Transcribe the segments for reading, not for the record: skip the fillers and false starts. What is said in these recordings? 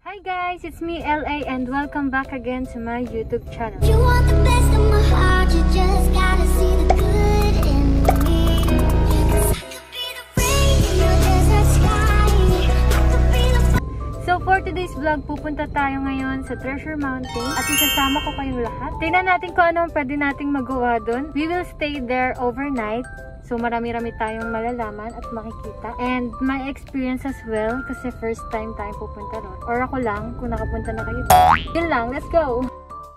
Hi guys, it's me LA and welcome back again to my YouTube channel. You want the best of my heart, you just gotta see the good in me. 'Cause I could be the rain in your desert sky. I could be the So for today's vlog, pupunta tayo ngayon sa Treasure Mountain at isasama ko kayong lahat. Tingnan natin kung ano ang pwede nating magawa doon. We will stay there overnight. So marami-rami tayong malalaman at makikita. And my experience as well kasi first time tayong pupunta doon. Or ako lang kung nakapunta na kayo. Yun lang, let's go!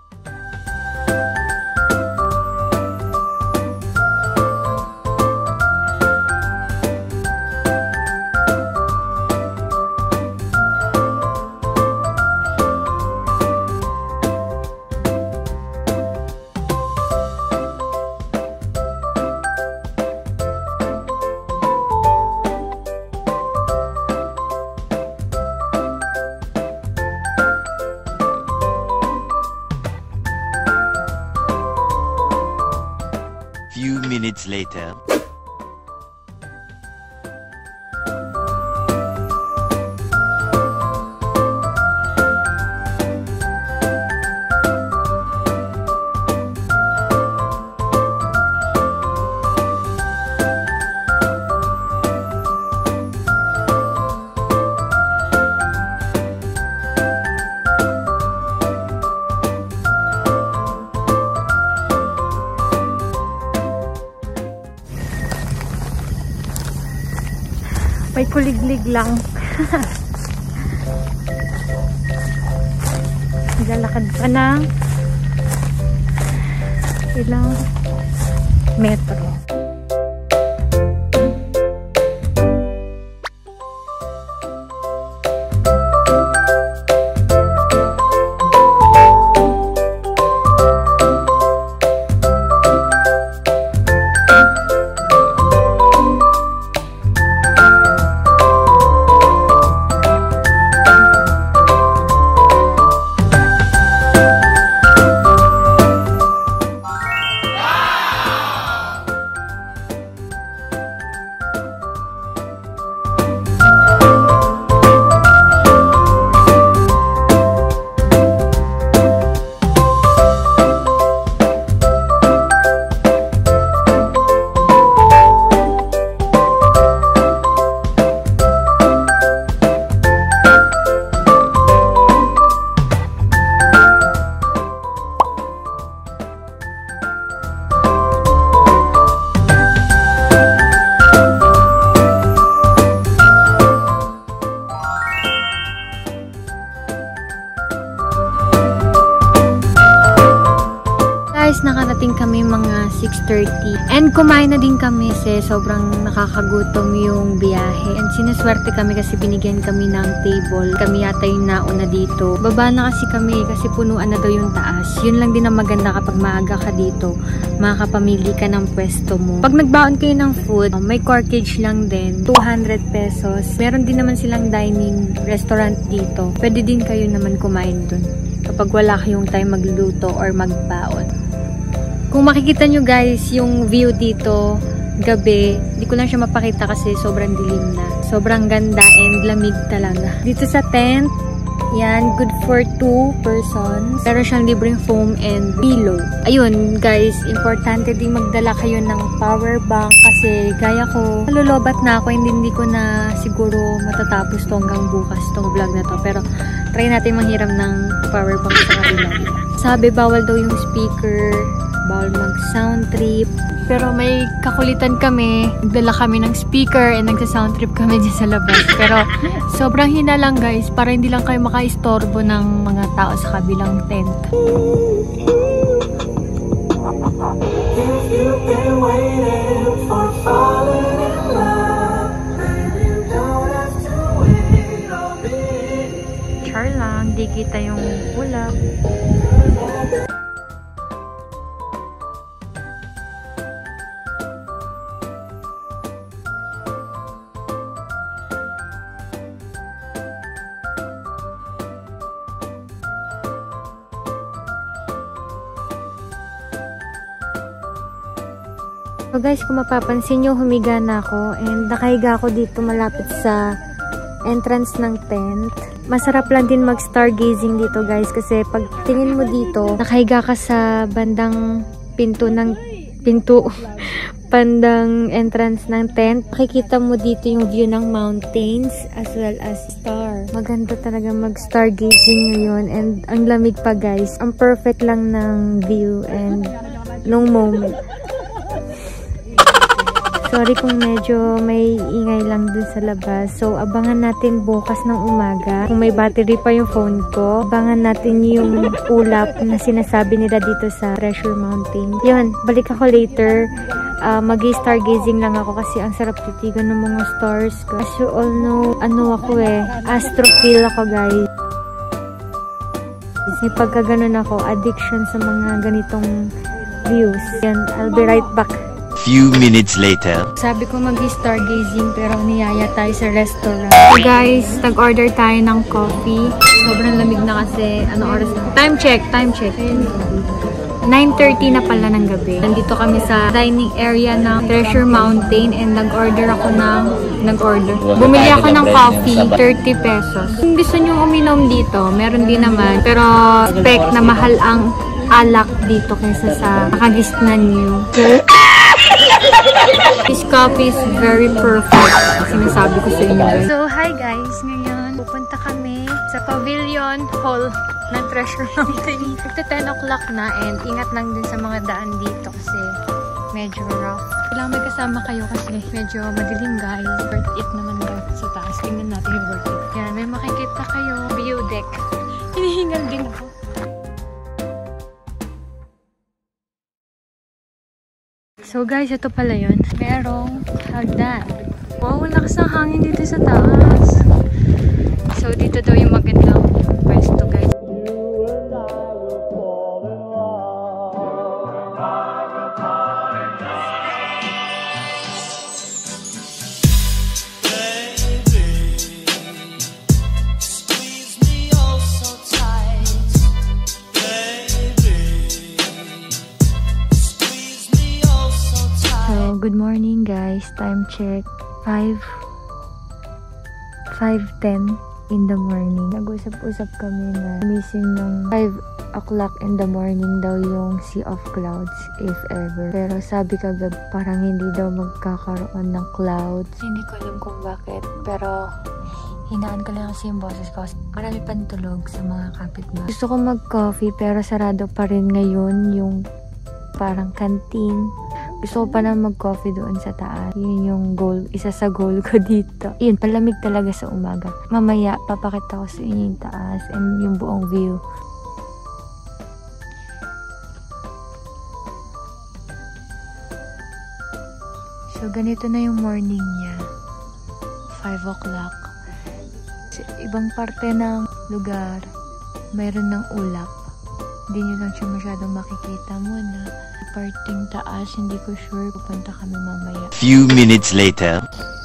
Few minutes later. May kuliglig lang. Lalakad pa ng ilang metro. Nakarating kami mga 6:30 and kumain na din kami kasi sobrang nakakagutom yung biyahe and sinuswerte kami kasi binigyan kami ng table. Kami yata yung nauna dito. Baba na kasi kami kasi punuan na daw yung taas. Yun lang din ang maganda kapag maaga ka dito, makakapamili ka ng pwesto mo. Pag nagbaon kayo ng food, may corkage lang din, 200 pesos. Meron din naman silang dining restaurant dito. Pwede din kayo naman kumain dun kapag wala kayong time magluluto or magbaon. Kung makikita nyo guys, yung view dito, gabi, hindi ko lang siya mapakita kasi sobrang dilim na. Sobrang ganda and lamig talaga. Dito sa tent, yan, good for 2 persons. Pero siyang libreng foam and pillow. Ayun guys, importante din magdala kayo ng power bank kasi gaya ko, nalulobat na ako, hindi ko na siguro matatapos to hanggang bukas tong vlog na to. Pero try natin manghiram ng power bank sa kabila. Sabi, bawal daw yung speaker, bawal mag-sound trip. Pero may kakulitan kami. Nagdala kami ng speaker and nagsa-sound trip kami dyan sa labas. Pero sobrang hina lang guys para hindi lang kayo makaistorbo ng mga tao sa kabilang tent. Char lang, di kita yung ulap. So guys, kung mapapansin nyo, humiga na ako and nakahiga ako dito malapit sa entrance ng tent. Masarap lang din mag-stargazing dito guys kasi pag tingin mo dito, nakahiga ka sa bandang pandang entrance ng tent. Makikita mo dito yung view ng mountains as well as star. Maganda talaga mag-stargazing ngayon and ang lamig pa guys. Ang perfect lang ng view and nung moment. Sorry kung medyo may ingay lang dun sa labas. So, abangan natin bukas ng umaga. Kung may battery pa yung phone ko, abangan natin yung ulap na sinasabi nila dito sa Treasure Mountain. Yun, balik ako later. Mag-stargazing lang ako kasi ang sarap titigan ng mga stars. As you all know, astrophile ako guys. May pagkaganon ako, addiction sa mga ganitong views. Yan, I'll be right back. Few minutes later. Sabi ko mag-stargazing pero niyaya tayo sa restaurant. So guys, nag-order tayo ng coffee. Sobrang lamig na kasi. Ano oras na? Time check. 9:30 na pala ng gabi. Nandito kami sa dining area ng Treasure Mountain and bumili ako ng coffee, 30 pesos. Kung gusto nyo uminom dito, meron din naman. Pero expect na mahal ang alak dito kaysa sa nakagisnan nyo. This coffee is very perfect. Sinasabi ko sa inyo guys. So, hi guys. Ngayon, pupunta kami sa Pavilion Hall ng Treasure Mountain. Ito 10 o'clock na and ingat lang din sa mga daan dito kasi medyo rough. Kailangan may kasama kayo kasi medyo madilim guys. Worth it naman daw sa taas. Tingnan natin yung worth it. Yan, may makikita kayo. View deck. Hinihingal din ako. So guys, ito pala yun. Merong hagdan. Wow, lakas ng hangin dito sa taas. So dito daw yung magandang pwesto guys. Good morning guys, time check 5:10 in the morning. Nag-usap-usap kami na missing ng 5 o'clock in the morning daw yung Sea of Clouds if ever. Pero sabi kagad parang hindi daw magkakaroon ng clouds. Hindi ko alam kung bakit pero hinaan ko lang kasi yung boses ko. Marami pang tulog sa mga kapitbahay. Gusto ko mag-coffee pero sarado pa rin ngayon yung parang canteen. Gusto ko pa na mag-coffee doon sa taas. Yun yung goal. Isa sa goal ko dito. Yun, palamig talaga sa umaga. Mamaya, papakita ko sa inyo yung taas and yung buong view. So, ganito na yung morning niya. 5 o'clock. Sa ibang parte ng lugar, mayroon ng ulap. Hindi nyo lang siya masyadong makikita muna. Parting taas, hindi ko sure. Pupunta kami mamaya. Few minutes later.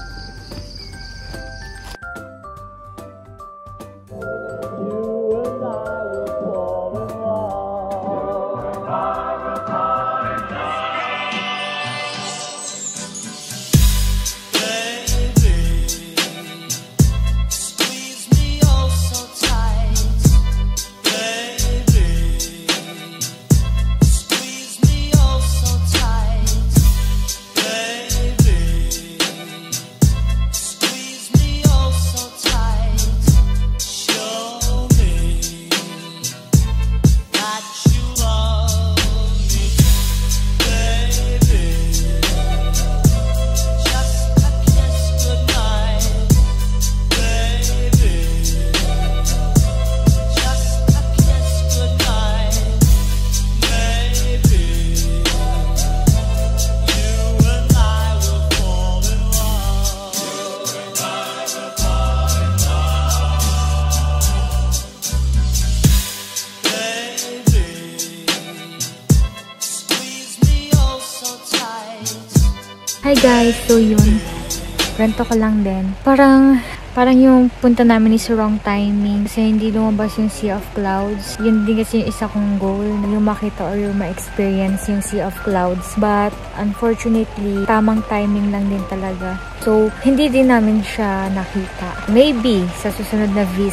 Hi guys, so yun. Rento ko lang din. Parang yung punta namin is wrong timing kasi hindi lumabas yung Sea of Clouds. Yun din kasi yung isa kong goal, yung makita or yung ma-experience yung Sea of Clouds. But unfortunately, tamang timing lang din talaga. So, hindi din namin siya nakita. Maybe sa susunod na visit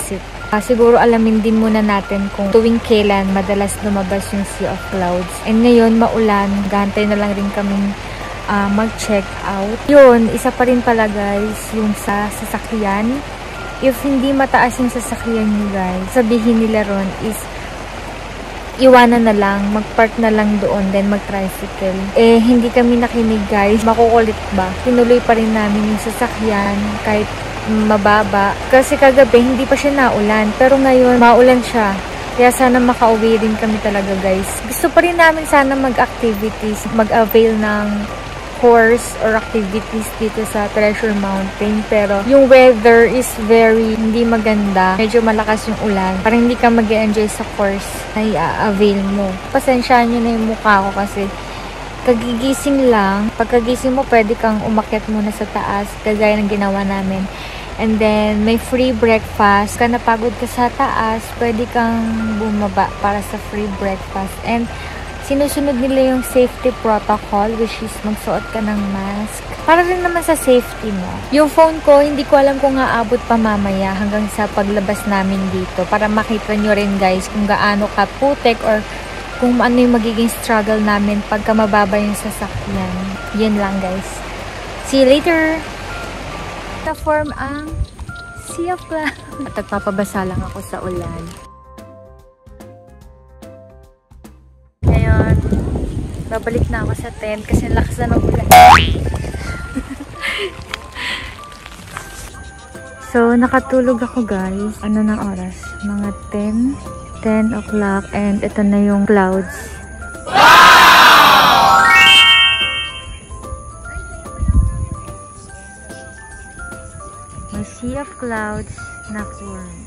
Siguro alamin din muna natin kung tuwing kailan madalas lumabas yung Sea of Clouds. And ngayon, maulan. Gantay na lang rin kaming mag-check out. Yun, isa pa rin pala guys, yung sa sasakyan. If hindi mataas yung sasakyan nyo guys, sabihin nila ron is iwanan na lang, mag-park na lang doon, then mag-tricycle. Hindi kami nakinig guys. Makukulit ba? Tinuloy pa rin namin yung sasakyan kahit mababa. Kasi kagabi, hindi pa siya naulan. Pero ngayon, maulan siya. Kaya sana makauwi rin kami talaga guys. Gusto pa rin namin sana mag-activities, mag-avail ng course or activities dito sa Treasure Mountain. Pero yung weather is very hindi maganda. Medyo malakas yung ulan. Parang hindi ka mag-enjoy sa course na i-avail mo. Pasensyaan nyo na yung mukha ko kasi kagigising lang. Pagkagising mo, pwede kang umakyat muna sa taas. Kagaya ng ginawa namin. And then, may free breakfast. Kung napagod ka sa taas, pwede kang bumaba para sa free breakfast. And sinusunod nila yung safety protocol, which is magsuot ka ng mask. Para rin naman sa safety mo. Yung phone ko, hindi ko alam kung aabot pa mamaya hanggang sa paglabas namin dito. Para makita nyo rin guys kung gaano ka putek or kung ano yung magiging struggle namin pagka mababa yung sasakyan. Yan lang guys. See you later! Na-form ang Sea of Clouds. At nagpapabasa lang ako sa ulan. Ngayon, babalik na ako sa tent kasi lakas na ng ulan. So, nakatulog ako guys. Ano ng oras? Mga 10 o'clock and ito na yung clouds. May Sea of Clouds na form.